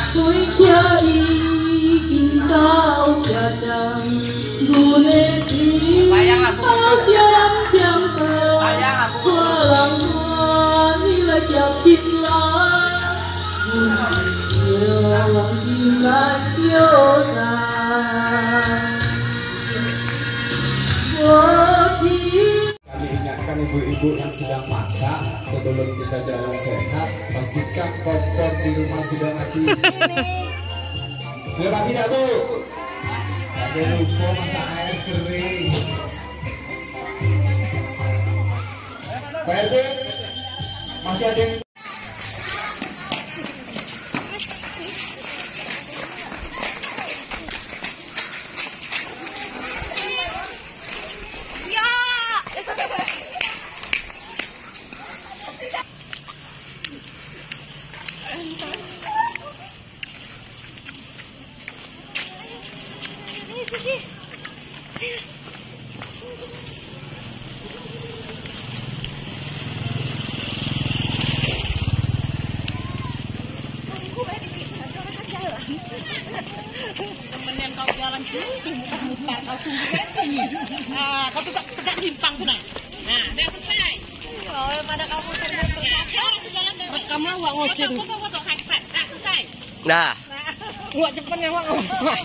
开车已经到车站，阮的心好像相逢，看人欢喜来接亲来，阮是笑往心内消散。我情。 Kami ingatkan ibu-ibu yang sedang masak sebelum kita jalan sehat, pastikan kompor di rumah sudah mati. Sudah mati tidak Bu? Jangan lupa masak air kering. Pak RT, masih ada yang temenin kau jalan sini, mutar kau tunggu sini. Nah, kau tegak simpang pun. Nah, dia selesai. Oh, pada kamu jalan rekam lah wak ngoceh. Foto hashtag. Nah, selesai. Nah. Wak cepatnya wak ngoceh.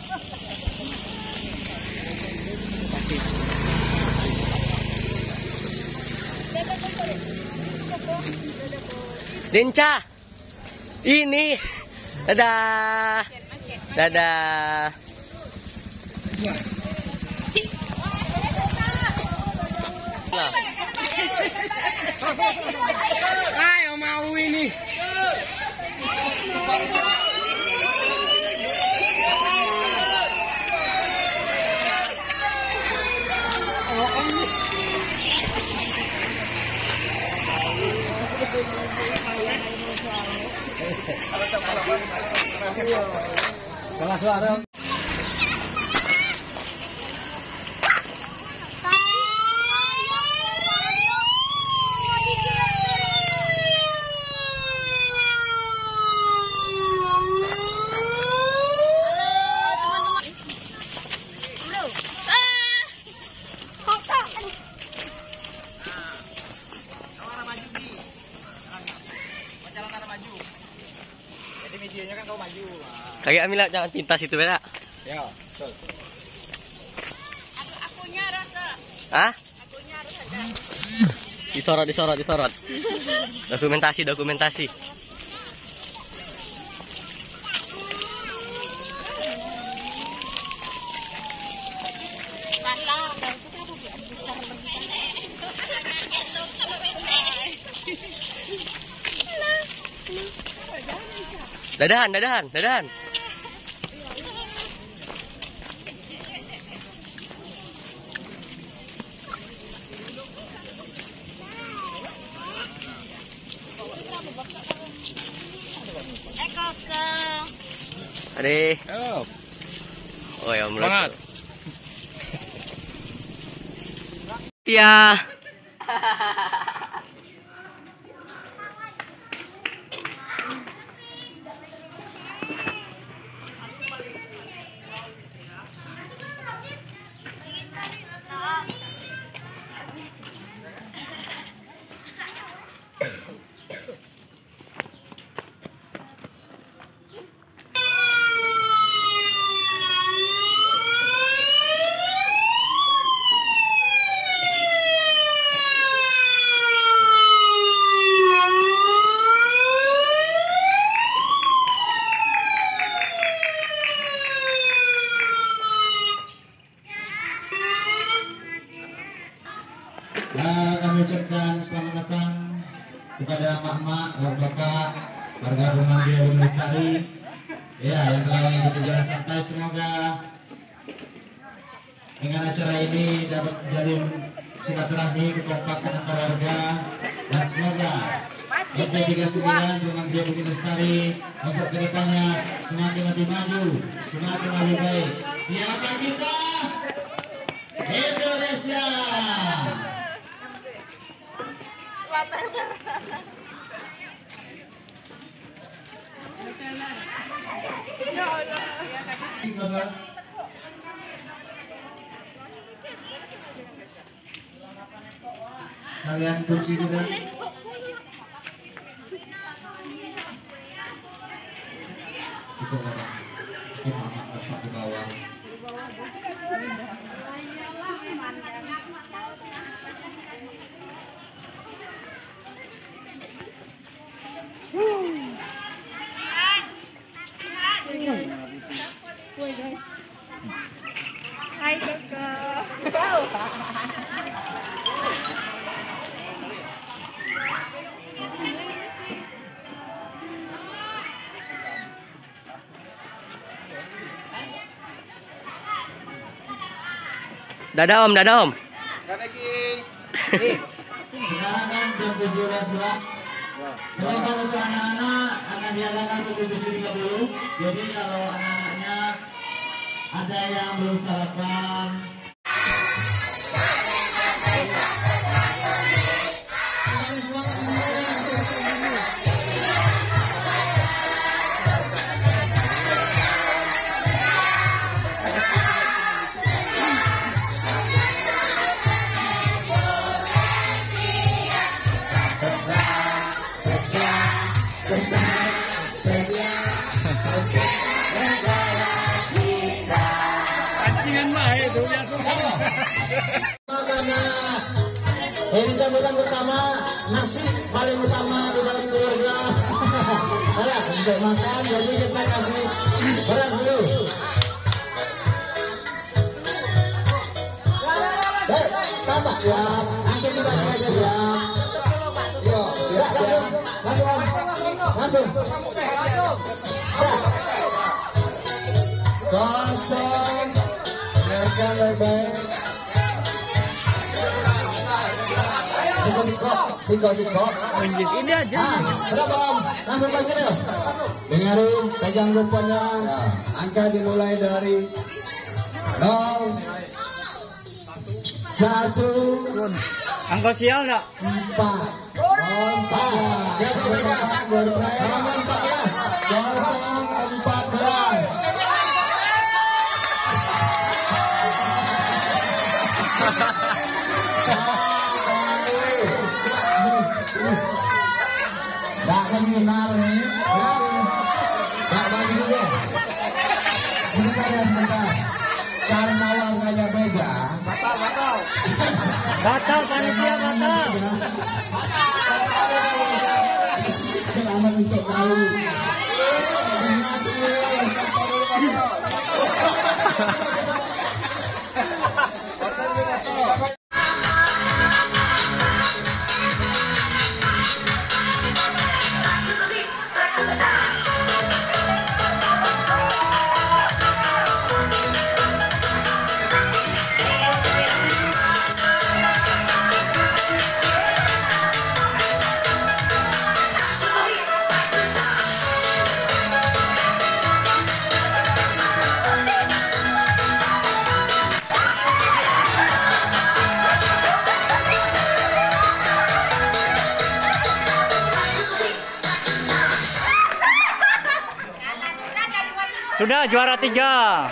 Dinca, ini, dadah, dadah. Ayo mau ini. kalah suara. Medianya kan kau maju. Kayak Amila jangan pintas itu beda. Ya, betul. Akunya rasa. Hah? Akunya rasa. Disorot. Dokumentasi. Dadahan. Ade. Oh ya, Semangat. Ya. Kami ucapkan selamat datang kepada mak-mak, bapak-bapak, warga rumah dia Lestari. Ya, yang telah mengikuti jalan santai, semoga dengan acara ini dapat menjalin silaturahmi kekompakan antar warga, dan semoga BP39 rumah dia Lestari untuk kedepannya semakin lebih maju, semakin lebih baik. Siapa kita? Indonesia. Sekalian kunci juga. Cukup Bapak. Cukup Mama Bapak di bawah. Hai Kakak. Dadah Om, dadah Om. Sekarang kan jam 17.11. Kalau untuk anak-anak akan diadakan pukul 7.30. Jadi kalau anak-anaknya ada yang belum sarapan, ini sambutan pertama, nasi paling utama di dalam keluarga. Ya, untuk makan, jadi kita kasih beras dulu. Tambah ya, langsung dibagi aja ya. Yuk, ya, langsung, langsung. Ya. Kosong, biarkan baik-baik. Siko. Ini aja. Berapa Om? Langsung bagi deh. Dengarin, pegang rupanya. Angka dimulai dari 0, 1, Angka sial enggak? 4. Siapa pegang? Nomor 14. 014. Nggak kenal nih, nggak bagus juga. Sebentar ya, sebentar. Karena warnanya beda. Batal panitia batal. Selamat untuk tahu. Sudah juara 3.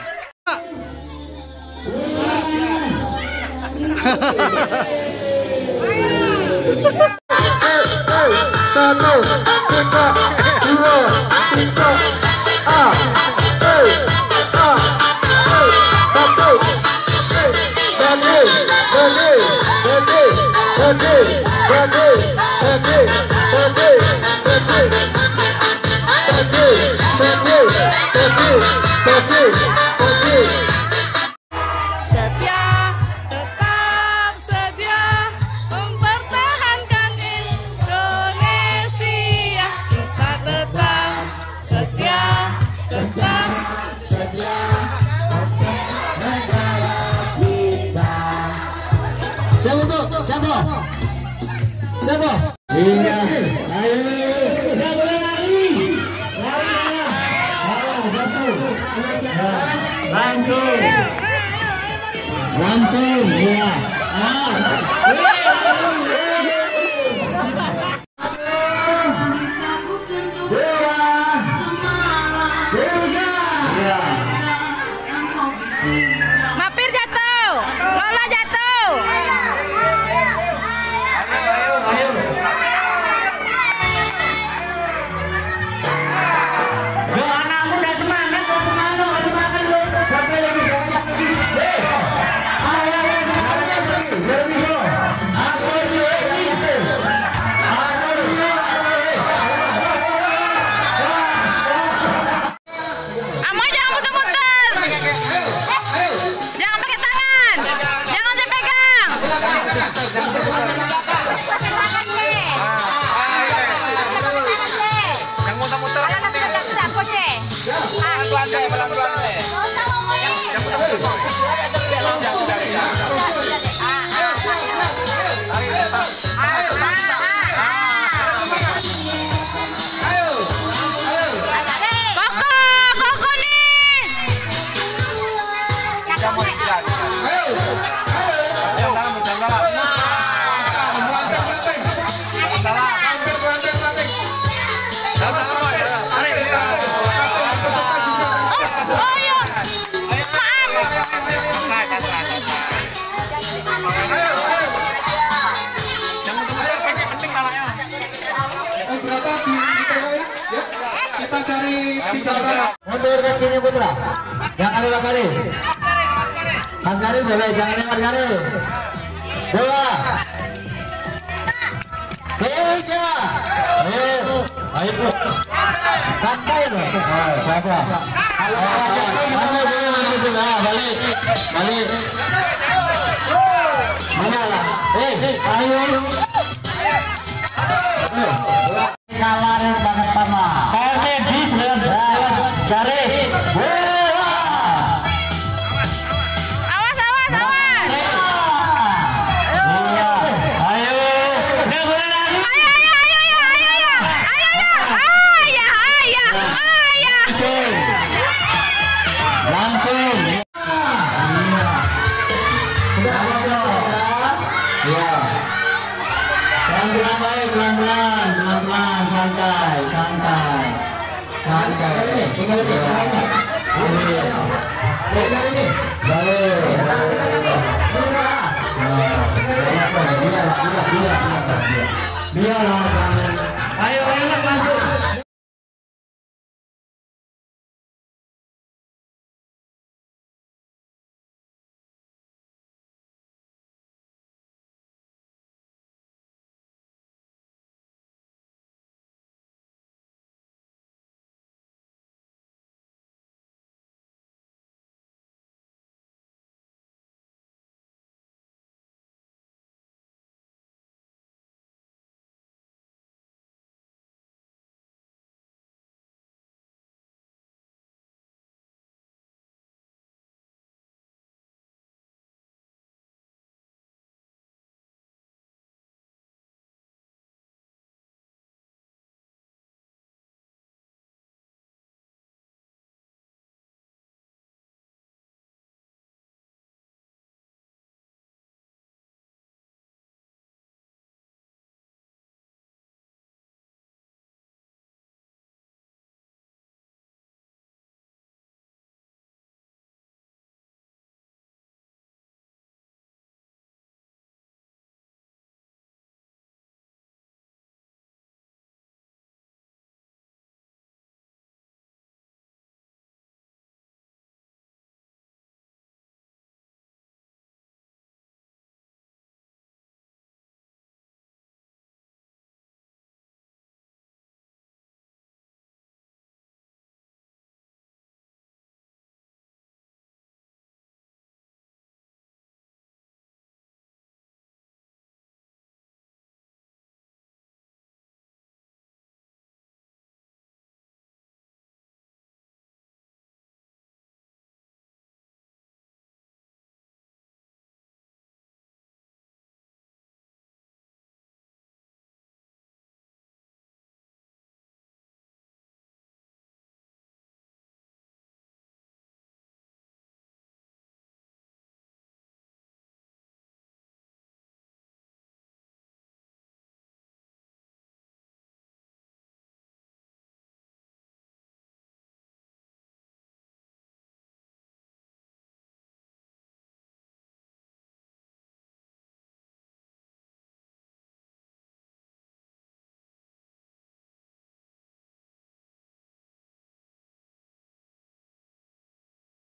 Setia, tetap sedia mempertahankan Indonesia. Kita tetap setia, tetap Setia untuk negara kita. Siapa Bu? Siapa? Siapa? Iya. Ayo. Siapa lari? Lari ya. Langsung. Langsung ya. Dewa. kita cari 3 orang. Mundur kakinya putra. Jangan lewat garis. Mas garis boleh, jangan lewat garis. 2, 3. Ayo. Santai loh. Siapa? Masuk dulu. Balik. Mana lah? Ayo. Kalah yang banget sama. Kayak bis dengan garis. Bola. Awas. Iya. Ayo. Langsung. Iya. Sudah ada. Iya. Pelan-pelan baik, pelan-pelan, santai. Tinggal ini. Balik. Biar